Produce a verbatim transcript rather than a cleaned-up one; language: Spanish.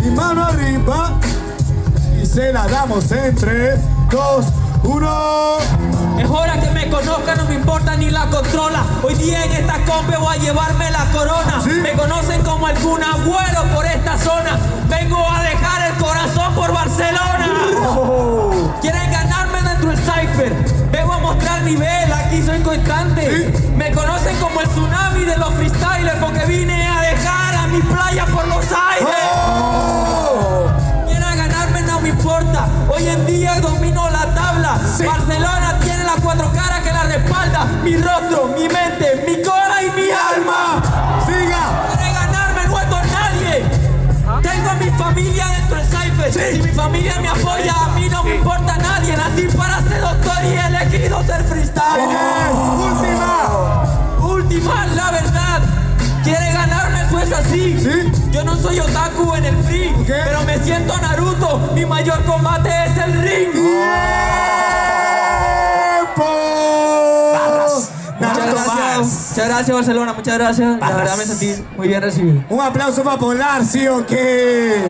y mano arriba. Y se la damos en tres, dos, uno. Es hora que me conozcan, no me importa ni la controla. Hoy día en esta compe voy a llevarme la corona. ¿Sí? Me conocen como el Kun Agüero por esta zona. Vengo a dejar el corazón por Barcelona. Oh. Quieren ganarme dentro del cypher. Vengo a mostrar nivel, aquí soy constante. ¿Sí? Me conocen como el tsunami de los freestylers porque vine a dejar a mi playa por los aires. Oh. Quieren ganarme, no me importa. Hoy en día domino la tabla. Sí. Barcelona tiene las cuatro caras que la respalda. Mi rostro, mi mente, mi cola y mi alma. Siga. Quieren ganarme, no es con nadie. Tengo a mi familia dentro del cypher. Sí. Si mi familia me apoya, a mí no me importa nadie. Nací para ser doctor y he elegido ser freestyle. Oh. Última. Última, la verdad. Quiere ganarme, pues así. ¿Sí? Yo no soy otaku en el free, ¿qué? Pero me siento Naruto. Mi mayor combate es el ring. ¡Tiempo! Muchas gracias. Muchas gracias, Barcelona. Muchas gracias. La verdad me sentí muy bien recibido. Un aplauso para Polar, ¿sí o qué?